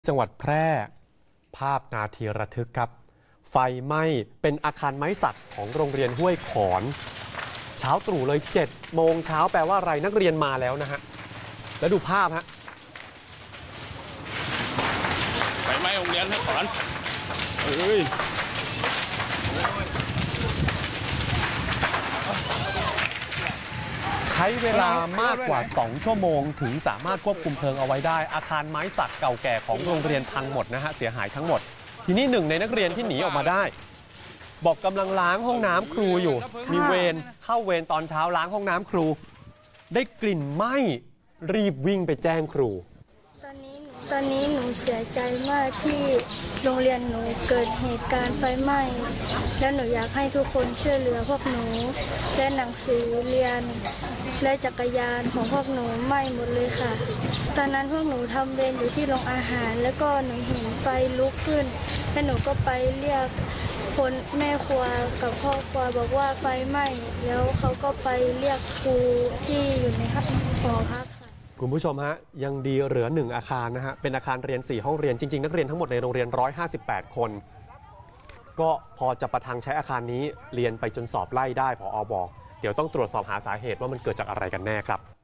จังหวัดแพร่ภาพนาทีระทึกครับไฟไหม้เป็นอาคารไม้สักของโรงเรียนห้วยขอนเช้าตรู่เลย7 โมงเช้าแปลว่าอะไรนักเรียนมาแล้วนะฮะแล้วดูภาพฮะไฟไหม้โรงเรียนห้วยขอนใช้เวลามากกว่า2 ชั่วโมงถึงสามารถควบคุมเพลิงเอาไว้ได้อาคารไม้สักเก่าแก่ของโรงเรียนพังหมดนะฮะเสียหายทั้งหมดทีนี้หนึ่งในนักเรียนที่หนีออกมาได้บอกกำลังล้างห้องน้ำครูอยู่มีเวรเข้าเวรตอนเช้าล้างห้องน้ำครูได้กลิ่นไหม้รีบวิ่งไปแจ้งครูตอนนี้หนูเสียใจมากที่โรงเรียนหนูเกิดเหตุการณ์ไฟไหม้แล้วหนูอยากให้ทุกคนช่วยเหลือพวกหนูและหนังสือเรียนและจักรยานของพวกหนูไหม้หมดเลยค่ะตอนนั้นพวกหนูทำเวรอยู่ที่โรงอาหารแล้วก็หนูเห็นไฟลุกขึ้นแล้วหนูก็ไปเรียกคนแม่ครัวกับพ่อครัวบอกว่าไฟไหม้แล้วเขาก็ไปเรียกครูที่อยู่ในหอพักคุณผู้ชมฮะยังดีเหลือ1อาคารนะฮะเป็นอาคารเรียน4 ห้องเรียนจริงๆนักเรียนทั้งหมดในโรงเรียน158 คนก็พอจะประทังใช้อาคารนี้เรียนไปจนสอบไล่ได้ผอ.บอกเดี๋ยวต้องตรวจสอบหาสาเหตุว่ามันเกิดจากอะไรกันแน่ครับ